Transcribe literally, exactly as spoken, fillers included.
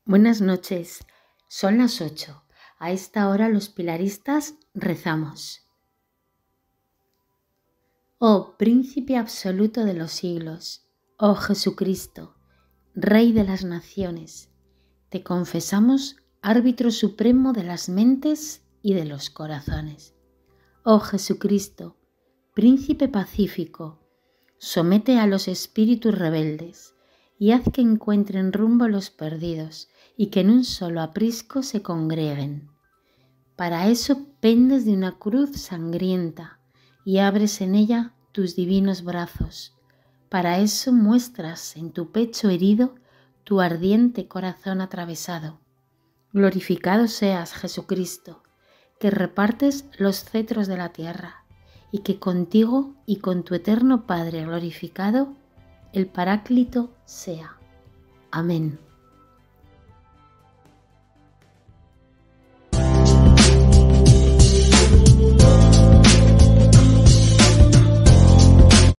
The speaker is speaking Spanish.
Buenas noches, son las ocho. A esta hora los pilaristas rezamos. Oh Príncipe absoluto de los siglos, oh Jesucristo, Rey de las naciones, te confesamos árbitro supremo de las mentes y de los corazones. Oh Jesucristo, Príncipe pacífico, somete a los espíritus rebeldes y haz que encuentren rumbo los perdidos y que en un solo aprisco se congreguen. Para eso pendes de una cruz sangrienta y abres en ella tus divinos brazos. Para eso muestras en tu pecho herido tu ardiente corazón atravesado. Glorificado seas, Jesucristo, que repartes los cetros de la tierra y que contigo y con tu eterno Padre glorificado, el Paráclito sea. Amén.